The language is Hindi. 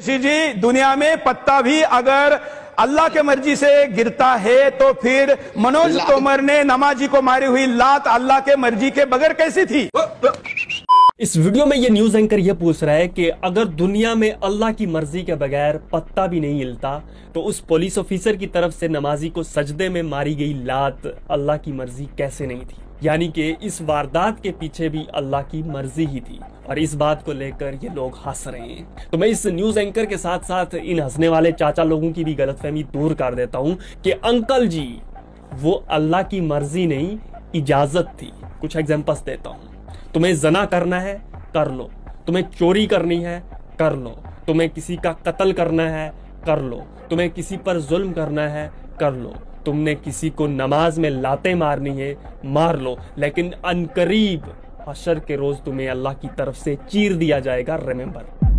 जी, दुनिया में पत्ता भी अगर अल्लाह के मर्जी से गिरता है तो फिर मनोज तोमर ने नमाजी को मारी हुई लात अल्लाह के मर्जी के बगैर कैसी थी? इस वीडियो में ये न्यूज एंकर ये पूछ रहा है कि अगर दुनिया में अल्लाह की मर्जी के बगैर पत्ता भी नहीं हिलता तो उस पुलिस ऑफिसर की तरफ से नमाजी को सजदे में मारी गई लात अल्लाह की मर्जी कैसे नहीं थी। यानी कि इस वारदात के पीछे भी अल्लाह की मर्जी ही थी और इस बात को लेकर ये लोग हंस रहे हैं। तो मैं इस न्यूज एंकर के साथ साथ इन हंसने वाले चाचा लोगों की भी गलतफहमी दूर कर देता हूं कि अंकल जी वो अल्लाह की मर्जी नहीं इजाजत थी। कुछ एग्जांपल्स देता हूं। तुम्हें जना करना है कर लो, तुम्हें चोरी करनी है कर लो, तुम्हें किसी का कत्ल करना है कर लो, तुम्हें किसी पर जुल्म करना है कर लो, तुमने किसी को नमाज में लाते मारनी है मार लो, लेकिन अनकरीब हशर के रोज तुम्हें अल्लाह की तरफ से चीर दिया जाएगा। रिमेंबर।